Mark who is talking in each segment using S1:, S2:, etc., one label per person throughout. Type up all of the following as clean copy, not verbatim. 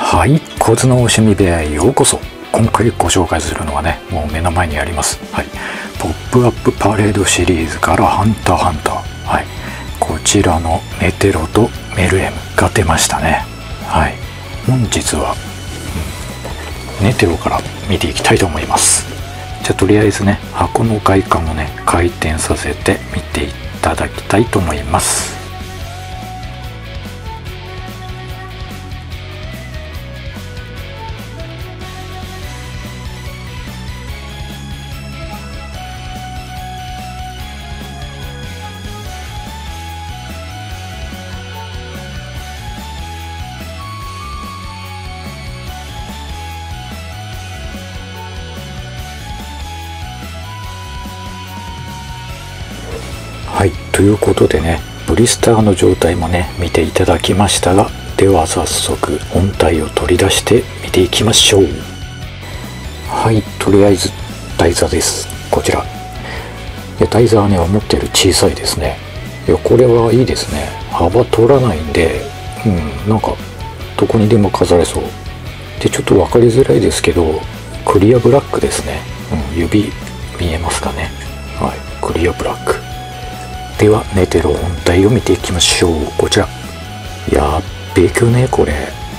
S1: はい、コツの趣味部屋へようこそ。今回ご紹介するのはね、もう目の前にあります。はい、ポップアップパレードシリーズからハンターハンター。はい、こちらのメテロとメルエムが出ましたね。はい、本日は、ネテロから見ていきたいと思います。じゃあとりあえずね、箱の外観をね、回転させて見ていただきたいと思います。はい、ということでね、ブリスターの状態もね見ていただきましたが、では早速本体を取り出して見ていきましょう。はい、とりあえず台座です。こちら。台座はね、思ったより小さいですね。いや、これはいいですね。幅取らないんで、なんかどこにでも飾れそうで、ちょっと分かりづらいですけどクリアブラックですね。指見えますかね。はい、クリアブラックではネテロ本体を見ていきましょう。こちら。やっべくね、これ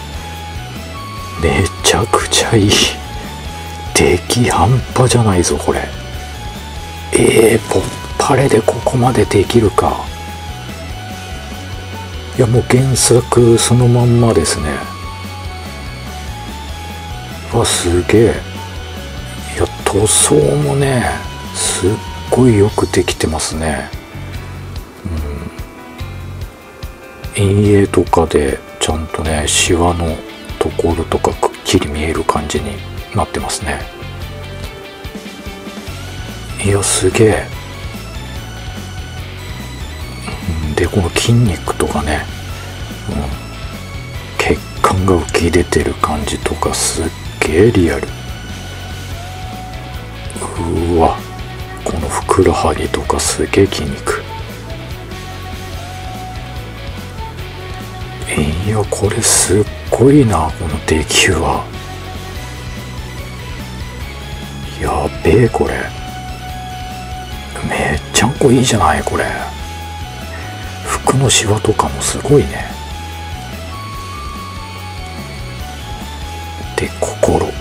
S1: めちゃくちゃいい。出来半端じゃないぞこれ。ポッパレでここまでできるか。いや、もう原作そのまんまですね。わ、すげえ。いや、塗装もねすっごいよくできてますね。陰影とかでちゃんとね、シワのところとかくっきり見える感じになってますね。いや、すげえ。で、この筋肉とかね、血管が浮き出てる感じとかすっげえリアル。うわ、このふくらはぎとかすげえ筋肉。いや、これすっごいな、この出来は。やべえ、これめっちゃんこいいじゃないこれ。服のシワとかもすごいね。で、心。い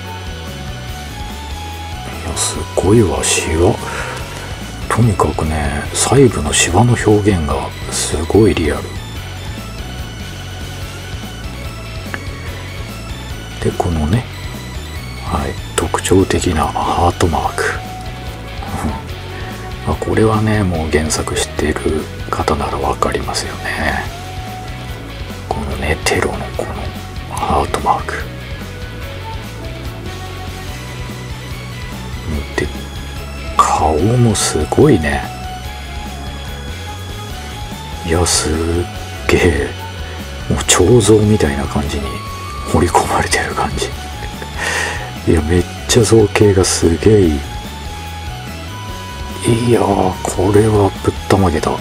S1: や、すごいわ、シワ。とにかくね、細部のシワの表現がすごいリアルで、このね、はい、特徴的なハートマーク。これはね、もう原作知っている方なら分かりますよね。このネテロのこのハートマークで、顔もすごいね。いや、すっげえ、もう彫像みたいな感じに彫り込まれてる感じ。いや、めっちゃ造形がすげえいい。いやー、これはぶったまげた。いや、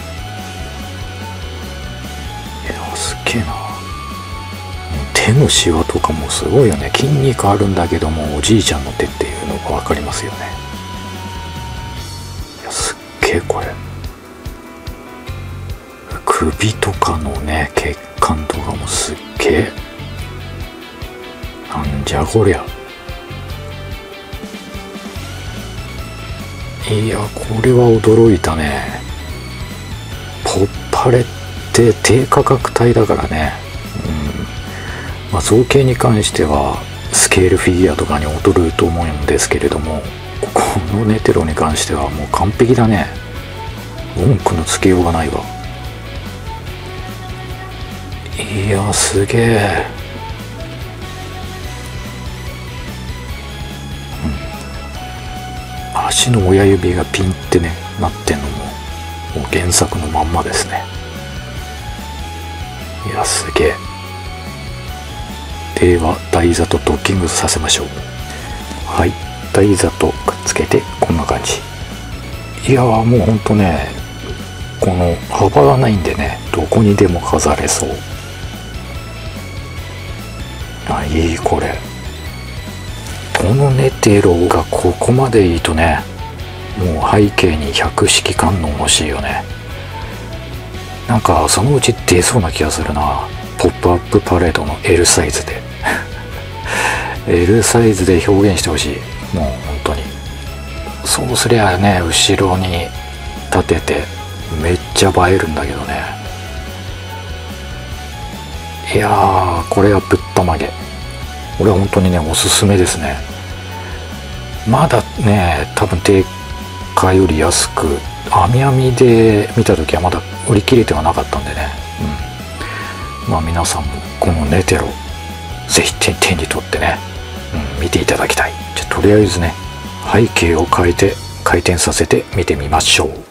S1: すっげえな。手のシワとかもすごいよね。筋肉あるんだけども、おじいちゃんの手っていうのが分かりますよね。いや、すっげえこれ。首とかのね、血管とかもすっげえ。なんじゃこりゃ。いや、これは驚いたね。ポッパレって低価格帯だからね。造形に関してはスケールフィギュアとかに劣ると思うんですけれども、このネテロに関してはもう完璧だね。文句のつけようがないわ。いや、すげえ。足の親指がピンってねなってんのも、もう原作のまんまですね。いや、すげえ。では台座とドッキングさせましょう。はい、台座とくっつけてこんな感じ。いやー、もうほんとね、この幅がないんでね、どこにでも飾れそう。 あ、いい。これこのネテロがここまでいいとね、もう背景に百式観音欲しいよね。なんかそのうち出そうな気がするな。ポップアップパレードの L サイズでL サイズで表現してほしい。もう本当にそうすりゃね、後ろに立ててめっちゃ映えるんだけどね。いやー、これはぶったまげ。俺は本当にね、おすすめですね。まだね、多分定価より安く、網網で見た時はまだ売り切れてはなかったんでね、まあ皆さんもこのネテロぜひ手に取ってね、見ていただきたい。じゃあとりあえずね、背景を変えて回転させて見てみましょう。